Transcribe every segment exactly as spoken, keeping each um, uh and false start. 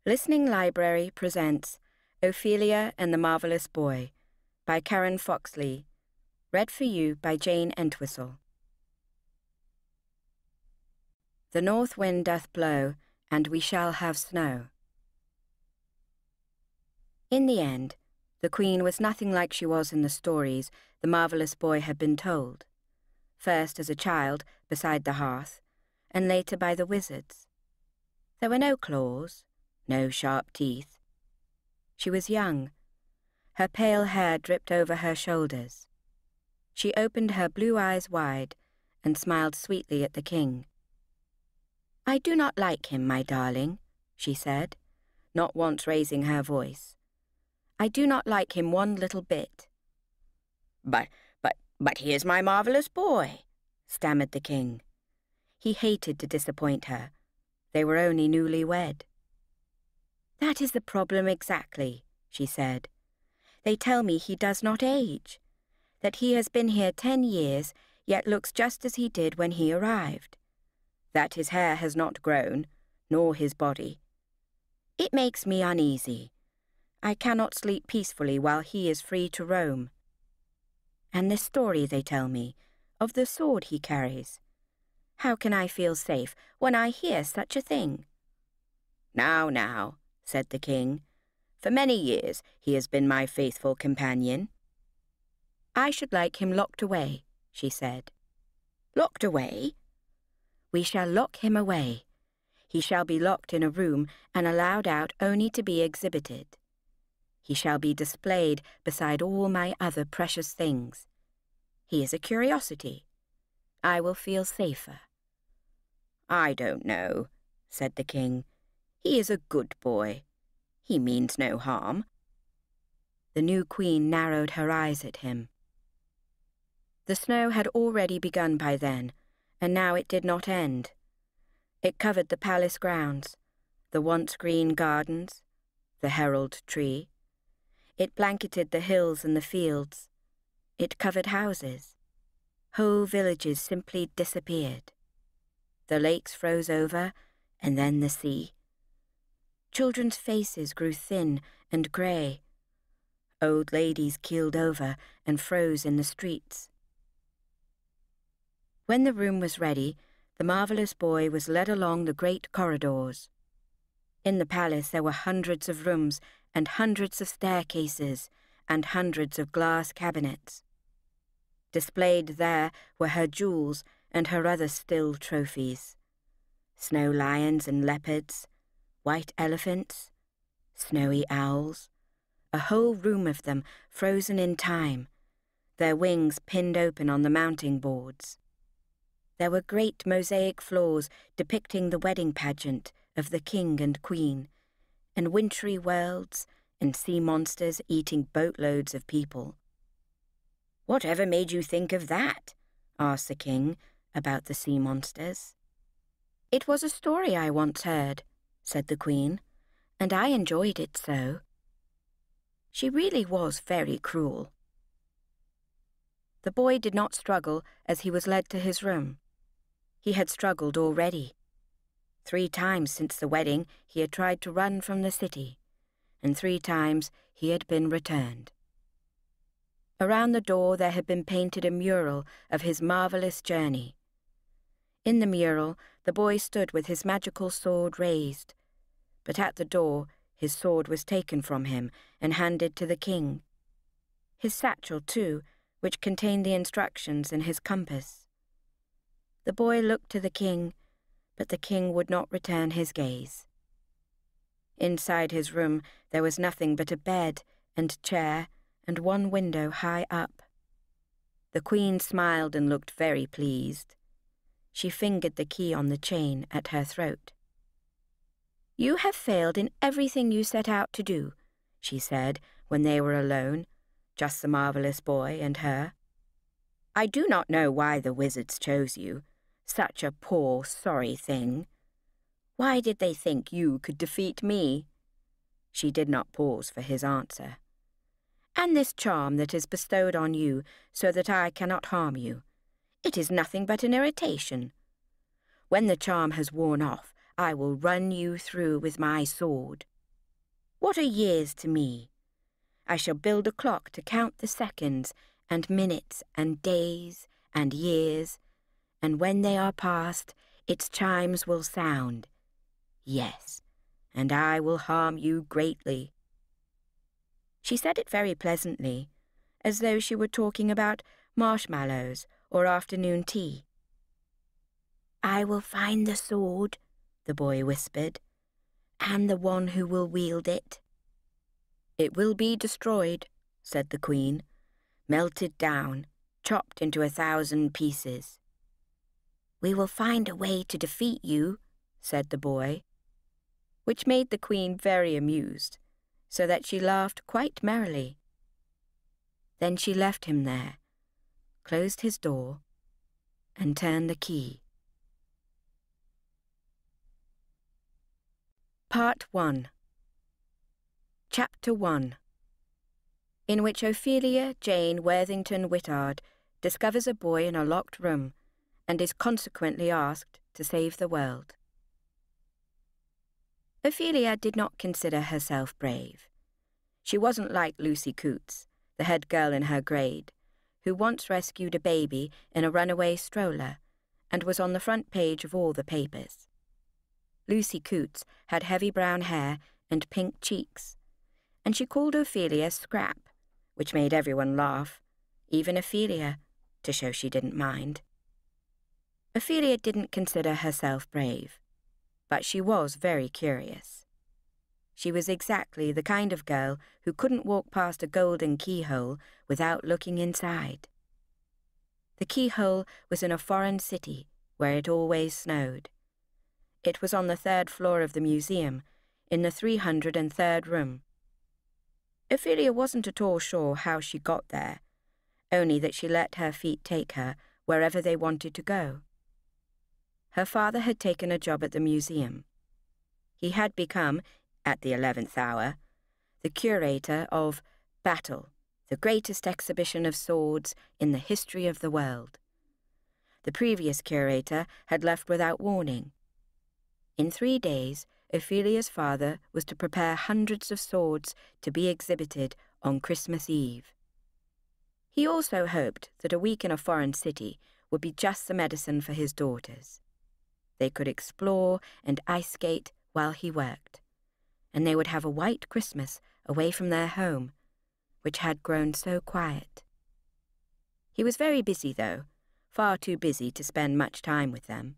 Listening Library presents Ophelia and the Marvelous Boy by Karen Foxlee, read for you by Jayne Entwistle. The north wind doth blow, and we shall have snow. In the end, the Queen was nothing like she was in the stories the marvelous boy had been told, first as a child beside the hearth, and later by the wizards. There were no claws, no sharp teeth. She was young. Her pale hair dripped over her shoulders. She opened her blue eyes wide and smiled sweetly at the king. "I do not like him, my darling," she said, not once raising her voice. "I do not like him one little bit." But, but, but he is my marvelous boy," stammered the king. He hated to disappoint her. They were only newly wed. "That is the problem exactly," she said. "They tell me he does not age, that he has been here ten years, yet looks just as he did when he arrived, that his hair has not grown, nor his body. It makes me uneasy. I cannot sleep peacefully while he is free to roam. And this story, they tell me, of the sword he carries. How can I feel safe when I hear such a thing?" "Now, now," said the king. "For many years he has been my faithful companion." "I should like him locked away," she said. "Locked away?" "We shall lock him away. He shall be locked in a room and allowed out only to be exhibited. He shall be displayed beside all my other precious things. He is a curiosity. I will feel safer." "I don't know," said the king. "He is a good boy. He means no harm." The new queen narrowed her eyes at him. The snow had already begun by then, and now it did not end. It covered the palace grounds, the once green gardens, the herald tree. It blanketed the hills and the fields. It covered houses. Whole villages simply disappeared. The lakes froze over, and then the sea. Children's faces grew thin and grey. Old ladies keeled over and froze in the streets. When the room was ready, the marvelous boy was led along the great corridors. In the palace there were hundreds of rooms and hundreds of staircases and hundreds of glass cabinets. Displayed there were her jewels and her other still trophies. Snow lions and leopards, white elephants, snowy owls, a whole room of them frozen in time, their wings pinned open on the mounting boards. There were great mosaic floors depicting the wedding pageant of the king and queen, and wintry worlds and sea monsters eating boatloads of people. "Whatever made you think of that?" asked the king about the sea monsters. "It was a story I once heard," said the queen, "and I enjoyed it so. She really was very cruel." The boy did not struggle as he was led to his room. He had struggled already. Three times since the wedding he had tried to run from the city, and three times he had been returned. Around the door there had been painted a mural of his marvelous journey. In the mural the boy stood with his magical sword raised, but at the door his sword was taken from him and handed to the king. His satchel, too, which contained the instructions and his compass. The boy looked to the king, but the king would not return his gaze. Inside his room there was nothing but a bed and chair and one window high up. The queen smiled and looked very pleased. She fingered the key on the chain at her throat. "You have failed in everything you set out to do," she said when they were alone, just the marvelous boy and her. "I do not know why the wizards chose you. Such a poor, sorry thing. Why did they think you could defeat me?" She did not pause for his answer. "And this charm that is bestowed on you so that I cannot harm you, it is nothing but an irritation. When the charm has worn off, I will run you through with my sword." What are years to me? I shall build a clock to count the seconds and minutes and days and years, and when they are past, its chimes will sound. Yes, and I will harm you greatly." She said it very pleasantly, as though she were talking about marshmallows or afternoon tea. "I will find the sword," the boy whispered, "and the one who will wield it." "It will be destroyed," said the Queen, "melted down, chopped into a thousand pieces." "We will find a way to defeat you," said the boy, which made the Queen very amused, so that she laughed quite merrily. Then she left him there, closed his door, and turned the key. Part one. Chapter one, in which Ophelia Jane Worthington-Whittard discovers a boy in a locked room and is consequently asked to save the world. Ophelia did not consider herself brave. She wasn't like Lucy Coots, the head girl in her grade, who once rescued a baby in a runaway stroller and was on the front page of all the papers. Lucy Coots had heavy brown hair and pink cheeks, and she called Ophelia Scrap, which made everyone laugh, even Ophelia, to show she didn't mind. Ophelia didn't consider herself brave, but she was very curious. She was exactly the kind of girl who couldn't walk past a golden keyhole without looking inside. The keyhole was in a foreign city where it always snowed. It was on the third floor of the museum, in the three hundred and third room. Ophelia wasn't at all sure how she got there, only that she let her feet take her wherever they wanted to go. Her father had taken a job at the museum. He had become, at the eleventh hour, the curator of Battle, the greatest exhibition of swords in the history of the world. The previous curator had left without warning. In three days, Ophelia's father was to prepare hundreds of swords to be exhibited on Christmas Eve. He also hoped that a week in a foreign city would be just the medicine for his daughters. They could explore and ice skate while he worked, and they would have a white Christmas away from their home, which had grown so quiet. He was very busy, though, far too busy to spend much time with them.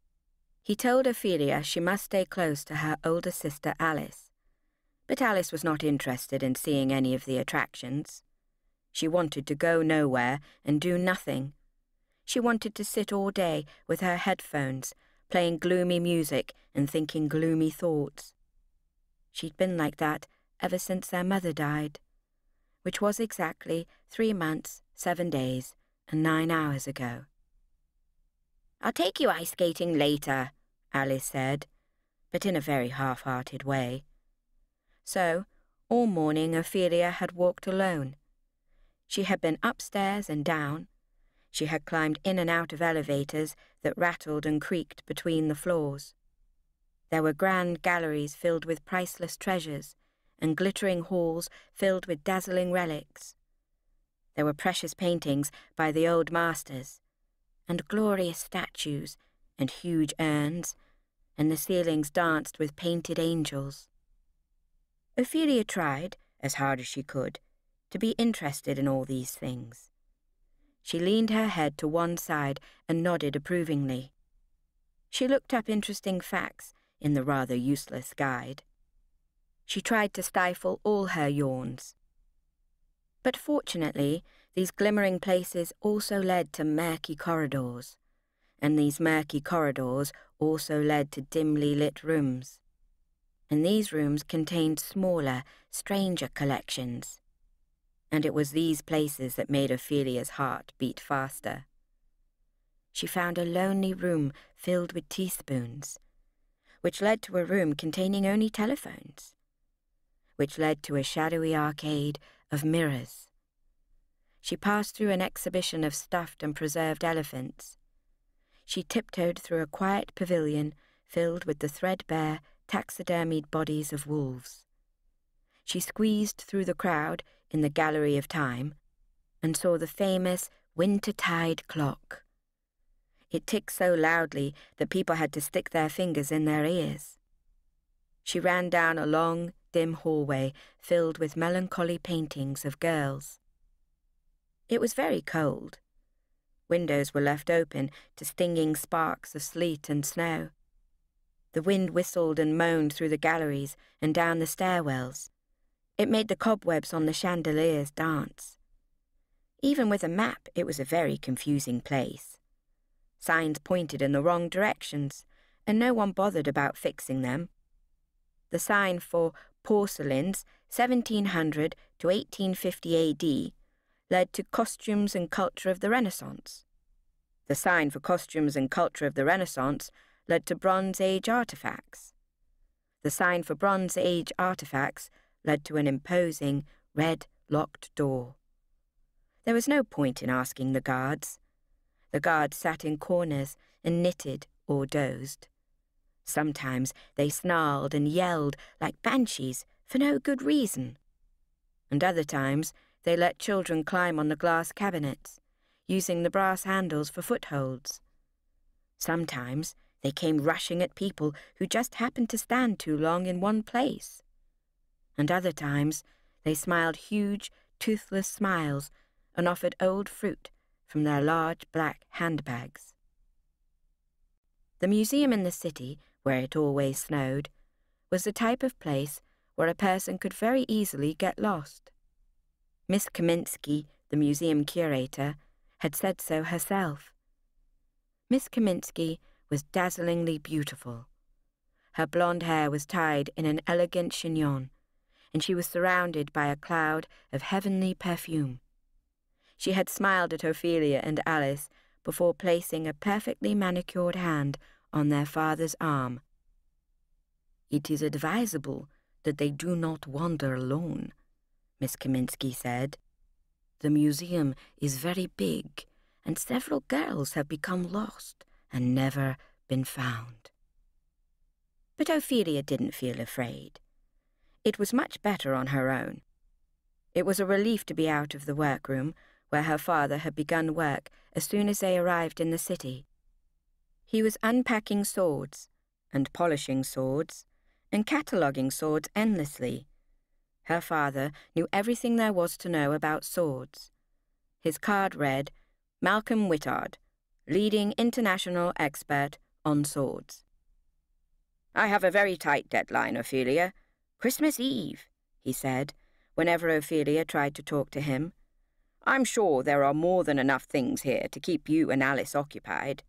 He told Ophelia she must stay close to her older sister Alice, but Alice was not interested in seeing any of the attractions. She wanted to go nowhere and do nothing. She wanted to sit all day with her headphones, playing gloomy music and thinking gloomy thoughts. She'd been like that ever since their mother died, which was exactly three months, seven days, and nine hours ago. "I'll take you ice skating later," Alice said, but in a very half-hearted way. So, all morning Ophelia had walked alone. She had been upstairs and down. She had climbed in and out of elevators that rattled and creaked between the floors. There were grand galleries filled with priceless treasures, and glittering halls filled with dazzling relics. There were precious paintings by the old masters, and glorious statues, and huge urns, and the ceilings danced with painted angels. Ophelia tried, as hard as she could, to be interested in all these things. She leaned her head to one side and nodded approvingly. She looked up interesting facts in the rather useless guide. She tried to stifle all her yawns. But fortunately, these glimmering places also led to murky corridors, and these murky corridors also led to dimly lit rooms. And these rooms contained smaller, stranger collections. And it was these places that made Ophelia's heart beat faster. She found a lonely room filled with teaspoons, which led to a room containing only telephones, which led to a shadowy arcade of mirrors. She passed through an exhibition of stuffed and preserved elephants. She tiptoed through a quiet pavilion filled with the threadbare, taxidermied bodies of wolves. She squeezed through the crowd in the Gallery of Time and saw the famous Wintertide clock. It ticked so loudly that people had to stick their fingers in their ears. She ran down a long, dim hallway filled with melancholy paintings of girls. It was very cold. Windows were left open to stinging sparks of sleet and snow. The wind whistled and moaned through the galleries and down the stairwells. It made the cobwebs on the chandeliers dance. Even with a map, it was a very confusing place. Signs pointed in the wrong directions, and no one bothered about fixing them. The sign for porcelains, seventeen hundred to eighteen fifty A D, led to costumes and culture of the Renaissance. The sign for costumes and culture of the Renaissance led to Bronze Age artifacts. The sign for Bronze Age artifacts led to an imposing, red, locked door. There was no point in asking the guards. The guards sat in corners and knitted or dozed. Sometimes they snarled and yelled like banshees for no good reason. And other times they let children climb on the glass cabinets, using the brass handles for footholds. Sometimes they came rushing at people who just happened to stand too long in one place. And other times they smiled huge, toothless smiles and offered old fruit from their large black handbags. The museum in the city, where it always snowed, was the type of place where a person could very easily get lost. Miss Kaminsky, the museum curator, had said so herself. Miss Kaminsky was dazzlingly beautiful. Her blonde hair was tied in an elegant chignon, and she was surrounded by a cloud of heavenly perfume. She had smiled at Ophelia and Alice before placing a perfectly manicured hand on their father's arm. "It is advisable that they do not wander alone," Miss Kaminsky said. "The museum is very big, and several girls have become lost and never been found." But Ophelia didn't feel afraid. It was much better on her own. It was a relief to be out of the workroom, where her father had begun work as soon as they arrived in the city. He was unpacking swords, and polishing swords, and cataloguing swords endlessly. Her father knew everything there was to know about swords. His card read, Malcolm Whittard, leading international expert on swords. "I have a very tight deadline, Ophelia. Christmas Eve," he said, whenever Ophelia tried to talk to him. "I'm sure there are more than enough things here to keep you and Alice occupied."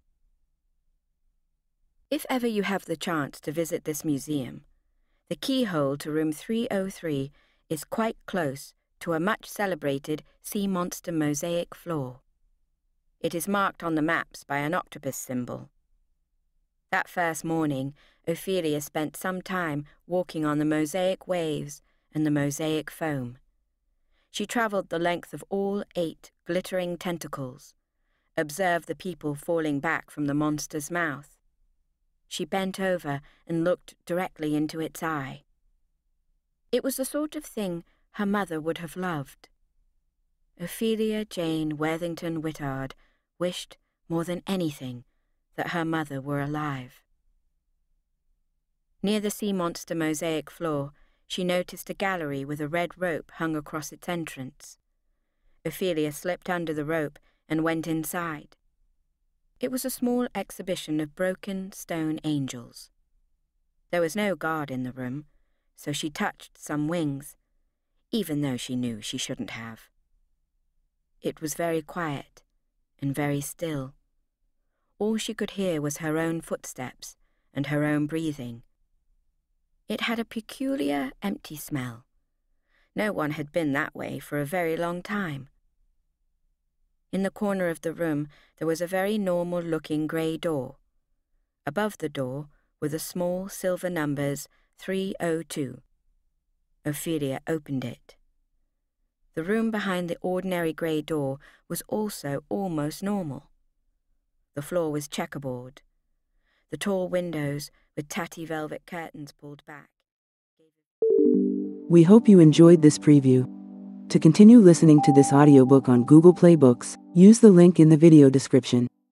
If ever you have the chance to visit this museum, the keyhole to room three oh three is quite close to a much-celebrated sea monster mosaic floor. It is marked on the maps by an octopus symbol. That first morning, Ophelia spent some time walking on the mosaic waves and the mosaic foam. She travelled the length of all eight glittering tentacles, observed the people falling back from the monster's mouth. She bent over and looked directly into its eye. It was the sort of thing her mother would have loved. Ophelia Jane Worthington-Whittard wished more than anything that her mother were alive. Near the sea monster mosaic floor, she noticed a gallery with a red rope hung across its entrance. Ophelia slipped under the rope and went inside. It was a small exhibition of broken stone angels. There was no guard in the room, so she touched some wings, even though she knew she shouldn't have. It was very quiet and very still. All she could hear was her own footsteps and her own breathing. It had a peculiar, empty smell. No one had been that way for a very long time. In the corner of the room there was a very normal-looking grey door. Above the door were the small silver numbers three oh two. Ophelia opened it. The room behind the ordinary grey door was also almost normal. The floor was checkerboard. The tall windows, with tatty velvet curtains pulled back. We hope you enjoyed this preview. To continue listening to this audiobook on Google Play Books, use the link in the video description.